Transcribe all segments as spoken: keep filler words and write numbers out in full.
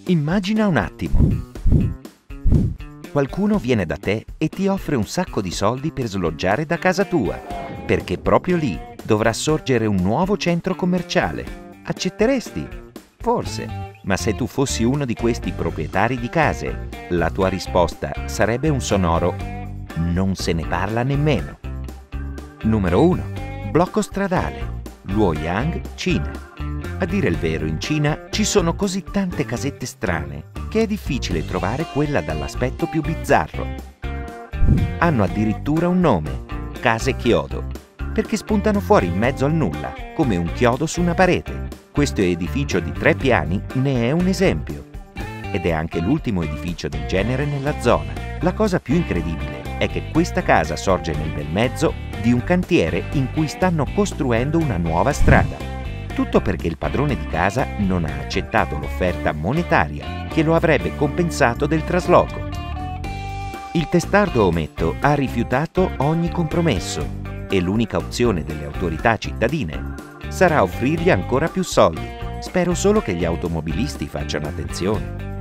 Immagina un attimo. Qualcuno viene da te e ti offre un sacco di soldi per sloggiare da casa tua, perché proprio lì dovrà sorgere un nuovo centro commerciale. Accetteresti? Forse. Ma se tu fossi uno di questi proprietari di case, la tua risposta sarebbe un sonoro "non se ne parla nemmeno". Numero uno. Blocco stradale. Luoyang, Cina. A dire il vero, in Cina ci sono così tante casette strane che è difficile trovare quella dall'aspetto più bizzarro. Hanno addirittura un nome, case chiodo, perché spuntano fuori in mezzo al nulla, come un chiodo su una parete. Questo edificio di tre piani ne è un esempio. Ed è anche l'ultimo edificio del genere nella zona. La cosa più incredibile è che questa casa sorge nel bel mezzo di un cantiere in cui stanno costruendo una nuova strada. Tutto perché il padrone di casa non ha accettato l'offerta monetaria che lo avrebbe compensato del trasloco. Il testardo ometto ha rifiutato ogni compromesso e l'unica opzione delle autorità cittadine sarà offrirgli ancora più soldi. Spero solo che gli automobilisti facciano attenzione.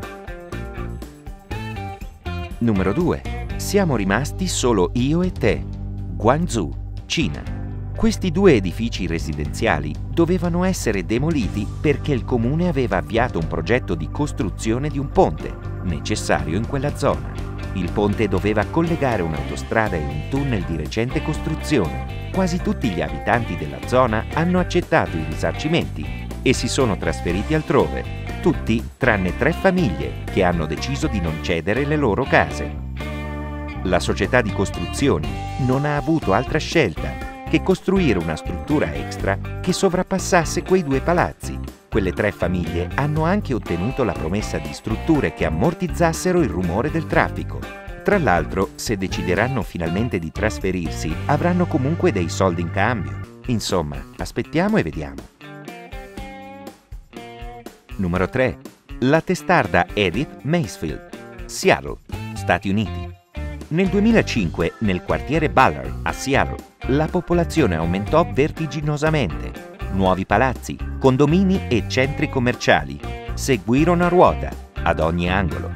Numero due. Siamo rimasti solo io e te. Guangzhou, Cina. Questi due edifici residenziali dovevano essere demoliti perché il comune aveva avviato un progetto di costruzione di un ponte, necessario in quella zona. Il ponte doveva collegare un'autostrada e un tunnel di recente costruzione. Quasi tutti gli abitanti della zona hanno accettato i risarcimenti e si sono trasferiti altrove. Tutti tranne tre famiglie che hanno deciso di non cedere le loro case. La società di costruzioni non ha avuto altra scelta che costruire una struttura extra che sovrapassasse quei due palazzi. Quelle tre famiglie hanno anche ottenuto la promessa di strutture che ammortizzassero il rumore del traffico. Tra l'altro, se decideranno finalmente di trasferirsi, avranno comunque dei soldi in cambio. Insomma, aspettiamo e vediamo. Numero tre. La testarda Edith Macefield, Seattle, Stati Uniti. Nel duemilacinque, nel quartiere Ballard, a Seattle, la popolazione aumentò vertiginosamente. Nuovi palazzi, condomini e centri commerciali seguirono a ruota, ad ogni angolo.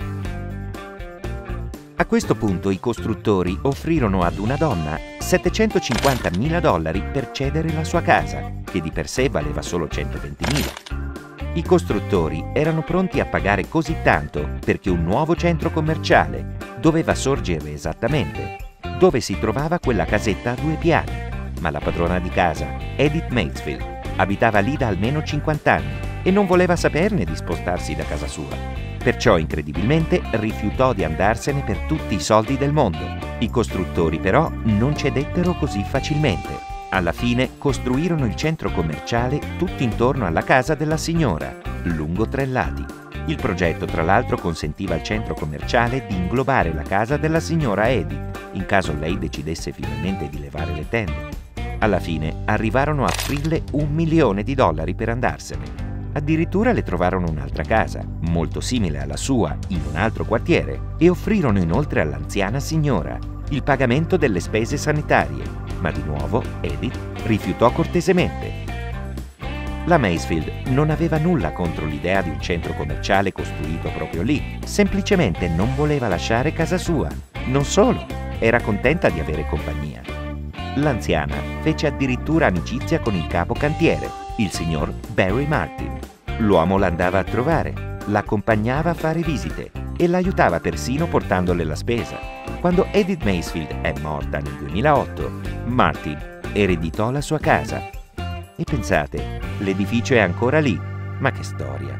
A questo punto i costruttori offrirono ad una donna settecentocinquantamila dollari per cedere la sua casa, che di per sé valeva solo centoventimila. I costruttori erano pronti a pagare così tanto perché un nuovo centro commerciale doveva sorgere esattamente dove si trovava quella casetta a due piani. Ma la padrona di casa, Edith Macefield, abitava lì da almeno cinquanta anni e non voleva saperne di spostarsi da casa sua. Perciò, incredibilmente, rifiutò di andarsene per tutti i soldi del mondo. I costruttori, però, non cedettero così facilmente. Alla fine costruirono il centro commerciale tutto intorno alla casa della signora, lungo tre lati. Il progetto, tra l'altro, consentiva al centro commerciale di inglobare la casa della signora Edith, in caso lei decidesse finalmente di levare le tende. Alla fine arrivarono a offrirle un milione di dollari per andarsene. Addirittura le trovarono un'altra casa, molto simile alla sua, in un altro quartiere, e offrirono inoltre all'anziana signora il pagamento delle spese sanitarie, ma di nuovo Edith rifiutò cortesemente. La Macefield non aveva nulla contro l'idea di un centro commerciale costruito proprio lì, semplicemente non voleva lasciare casa sua. Non solo, era contenta di avere compagnia. L'anziana fece addirittura amicizia con il capo cantiere, il signor Barry Martin. L'uomo l'andava a trovare, l'accompagnava a fare visite e l'aiutava persino portandole la spesa. Quando Edith Macefield è morta nel duemilaotto, Martin ereditò la sua casa. E pensate, l'edificio è ancora lì. Ma che storia!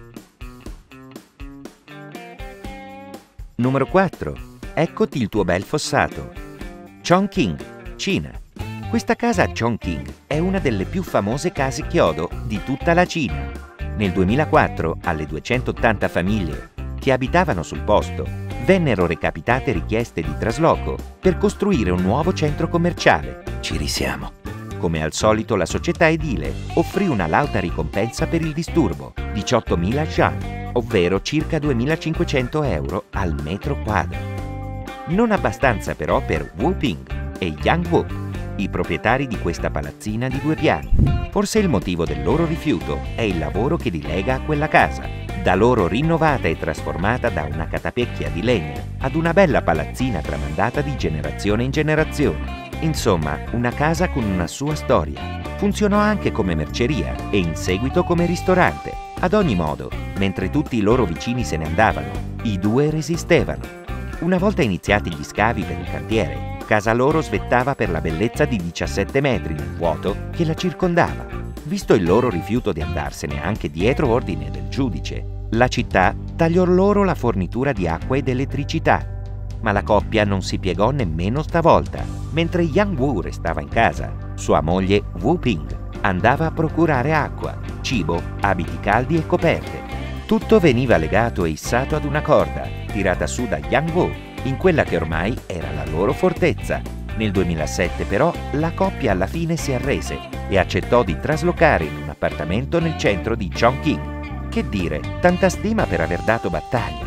Numero quattro. Eccoti il tuo bel fossato. Chongqing, Cina. Questa casa a Chongqing è una delle più famose case chiodo di tutta la Cina. Nel duemilaquattro, alle duecentottanta famiglie che abitavano sul posto, vennero recapitate richieste di trasloco per costruire un nuovo centro commerciale. Ci risiamo. Come al solito, la società edile offrì una lauta ricompensa per il disturbo, diciottomila yuan, ovvero circa duemilacinquecento euro al metro quadro. Non abbastanza però per Wu Ping e Yang Wu, i proprietari di questa palazzina di due piani. Forse il motivo del loro rifiuto è il lavoro che li lega a quella casa. da loro rinnovata e trasformata da una catapecchia di legna ad una bella palazzina tramandata di generazione in generazione. Insomma, una casa con una sua storia. Funzionò anche come merceria e in seguito come ristorante. Ad ogni modo, mentre tutti i loro vicini se ne andavano, i due resistevano. Una volta iniziati gli scavi per il cantiere, casa loro svettava per la bellezza di diciassette metri nel vuoto che la circondava. Visto il loro rifiuto di andarsene anche dietro ordine del giudice, la città tagliò loro la fornitura di acqua ed elettricità. Ma la coppia non si piegò nemmeno stavolta. Mentre Yang Wu restava in casa, sua moglie Wu Ping andava a procurare acqua, cibo, abiti caldi e coperte. Tutto veniva legato e issato ad una corda, tirata su da Yang Wu, in quella che ormai era la loro fortezza. Nel duemilasette però la coppia alla fine si arrese e accettò di traslocare in un appartamento nel centro di Chongqing. Che dire, tanta stima per aver dato battaglia.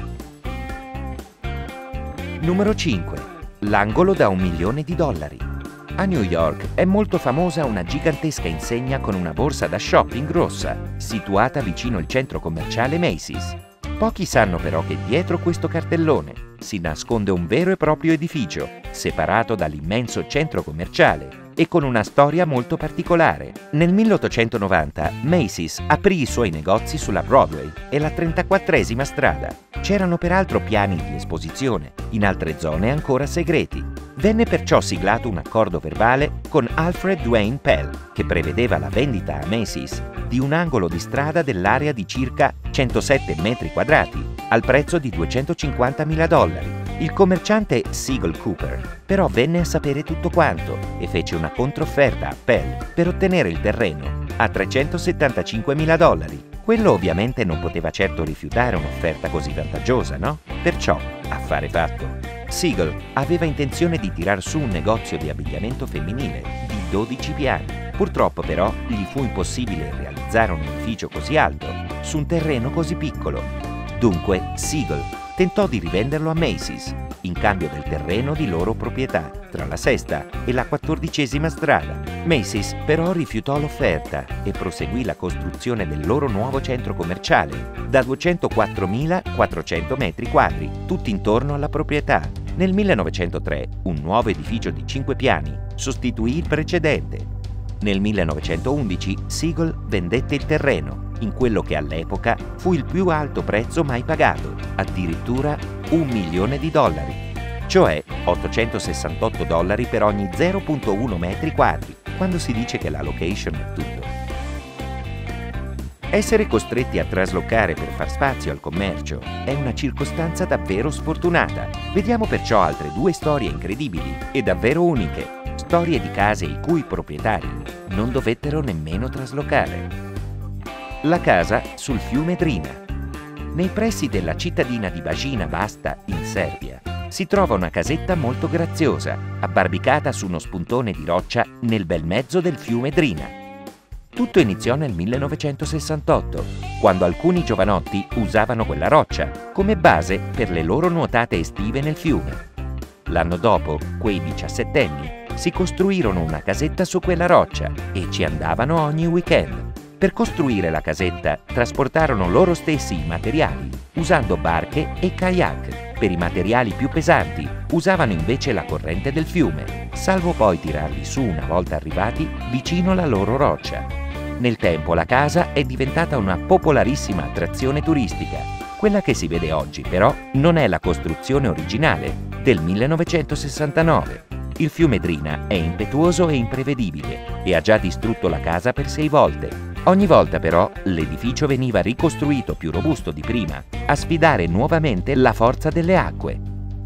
Numero cinque. L'angolo da un milione di dollari. A New York è molto famosa una gigantesca insegna con una borsa da shopping rossa, situata vicino il centro commerciale Macy's. Pochi sanno però che dietro questo cartellone si nasconde un vero e proprio edificio, separato dall'immenso centro commerciale e con una storia molto particolare. Nel milleottocentonovanta Macy's aprì i suoi negozi sulla Broadway e la trentaquattresima strada. C'erano peraltro piani di esposizione, in altre zone ancora segreti. Venne perciò siglato un accordo verbale con Alfred Dwayne Pell, che prevedeva la vendita a Macy's di un angolo di strada dell'area di circa centosette metri quadrati, al prezzo di duecentocinquantamila dollari. Il commerciante Siegel Cooper però venne a sapere tutto quanto e fece una controfferta a Pell per ottenere il terreno a trecentosettantacinquemila dollari. Quello ovviamente non poteva certo rifiutare un'offerta così vantaggiosa, no? Perciò, affare fatto, Siegel aveva intenzione di tirar su un negozio di abbigliamento femminile di dodici piani. Purtroppo però gli fu impossibile realizzare un edificio così alto su un terreno così piccolo. Dunque Siegel tentò di rivenderlo a Macy's in cambio del terreno di loro proprietà tra la sesta e la quattordicesima strada. Macy's però rifiutò l'offerta e proseguì la costruzione del loro nuovo centro commerciale da duecentoquattromilaquattrocento metri quadri, tutti intorno alla proprietà. Nel millenovecentotre un nuovo edificio di cinque piani sostituì il precedente. Nel millenovecentoundici Siegel vendette il terreno in quello che all'epoca fu il più alto prezzo mai pagato, addirittura un milione di dollari, cioè ottocentosessantotto dollari per ogni zero virgola uno metri quadri, quando si dice che la location è tutto. Essere costretti a traslocare per far spazio al commercio è una circostanza davvero sfortunata. Vediamo perciò altre due storie incredibili e davvero uniche, storie di case i cui proprietari non dovettero nemmeno traslocare. La casa sul fiume Drina. Nei pressi della cittadina di Bajina Basta, in Serbia, si trova una casetta molto graziosa, abbarbicata su uno spuntone di roccia nel bel mezzo del fiume Drina. Tutto iniziò nel millenovecentosessantotto, quando alcuni giovanotti usavano quella roccia come base per le loro nuotate estive nel fiume. L'anno dopo, quei diciassettenni si costruirono una casetta su quella roccia e ci andavano ogni weekend. Per costruire la casetta trasportarono loro stessi i materiali, usando barche e kayak. Per i materiali più pesanti usavano invece la corrente del fiume, salvo poi tirarli su una volta arrivati vicino alla loro roccia. Nel tempo la casa è diventata una popolarissima attrazione turistica. Quella che si vede oggi però non è la costruzione originale del millenovecentosessantanove. Il fiume Drina è impetuoso e imprevedibile e ha già distrutto la casa per sei volte. Ogni volta però l'edificio veniva ricostruito più robusto di prima, a sfidare nuovamente la forza delle acque.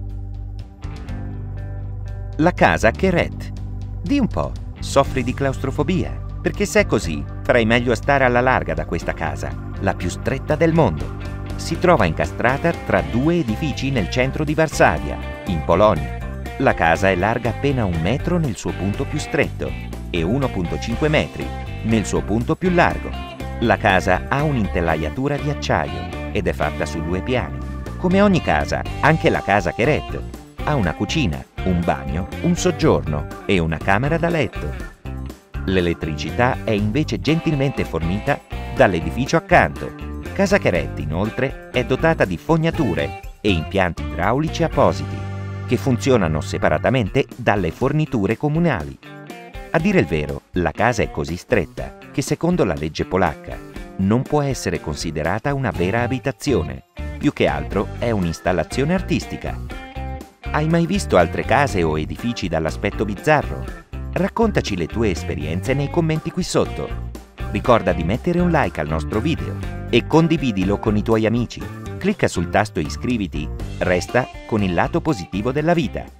La casa Keret. Di un po', soffri di claustrofobia? Perché se è così, farai meglio a stare alla larga da questa casa, la più stretta del mondo. Si trova incastrata tra due edifici nel centro di Varsavia, in Polonia. La casa è larga appena un metro nel suo punto più stretto e uno virgola cinque metri nel suo punto più largo. La casa ha un'intelaiatura di acciaio ed è fatta su due piani. Come ogni casa, anche la casa Keret ha una cucina, un bagno, un soggiorno e una camera da letto. L'elettricità è invece gentilmente fornita dall'edificio accanto, Casa Cheretti, inoltre, è dotata di fognature e impianti idraulici appositi, che funzionano separatamente dalle forniture comunali. A dire il vero, la casa è così stretta che, secondo la legge polacca, non può essere considerata una vera abitazione. Più che altro è un'installazione artistica. Hai mai visto altre case o edifici dall'aspetto bizzarro? Raccontaci le tue esperienze nei commenti qui sotto. Ricorda di mettere un like al nostro video e condividilo con i tuoi amici. Clicca sul tasto iscriviti, resta con il lato positivo della vita.